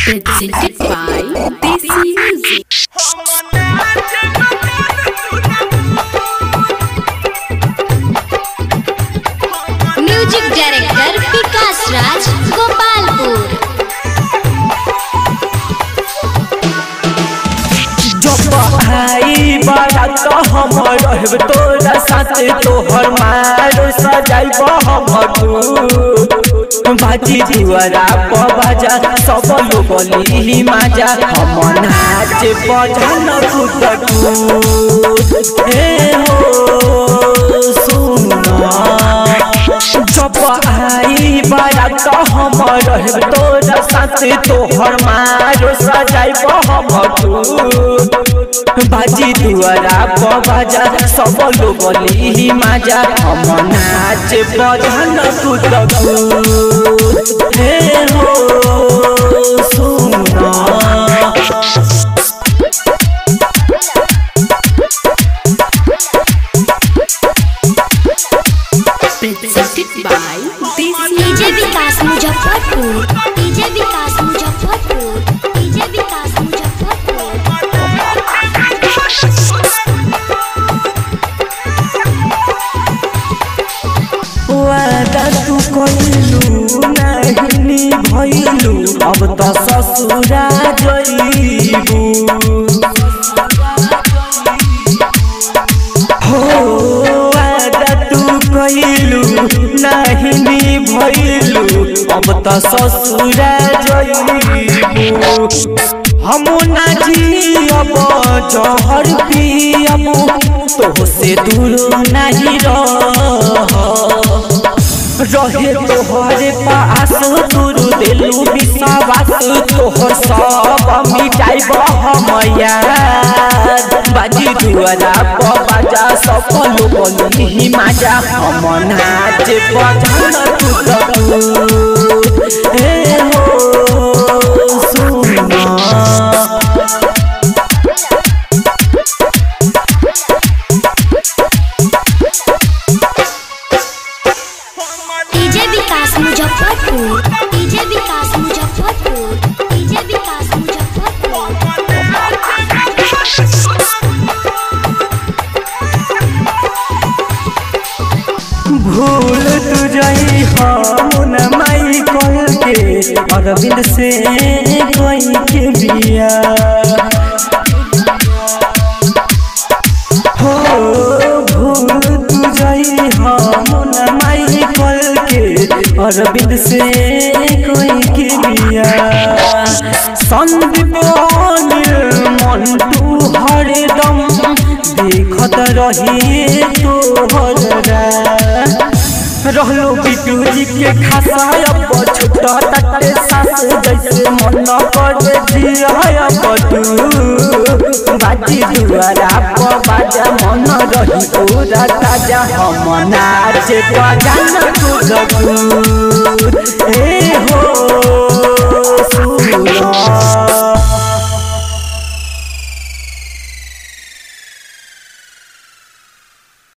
Presented by Desi Music. Music director Vikas Raj Gopalpur. जब आई बारात हम रहब तोरा साथ तोहर मारो सजाइब हम बाजी दुआरा बाजा सब लोग ली माजा हम नाच बजन कूद जब आई बारात हम रहब तोरा साथ तोहर मारो सजाइब हम बाजी दुआरा बाजा सब लोग ली माजा हम नाच बजन कूद Presented by Desi DJ Vikas Muzaffarpur, DJ Vikas Muzaffarpur, DJ Vikas Muzaffarpur. वादा तू कइलू नहीं भइलू अब त ससुरा जइबू हो वादा तू कइलू नहीं भइलू अब त ससुरा जइबू हम ना जियब जहर पियब तोहसे दूर नहीं रहे तोहरे पास दूर दिलू विश्वास तोहर सब मिटाइब हम याद बाजी दुआरा बाजा सब लोग ली माजा हम नाच बजन कूद DJ Vikas Muzaffarpur, DJ Vikas Muzaffarpur, DJ Vikas Muzaffarpur. भूल तू जाई हम माई कल के अरविंद से कोई के बिया हो भूल तू जाई हम माई कल के अरविंद से कोई के बिया संदीप मन तू हरदम देखत रही तोहरा रहलो बिटू जी के खासा अब छुटा तटे सास जैसे मन कर दिया बटू बाजी दुआरा बाजा मन रही पूरा ताजा हम नाच बजान कूद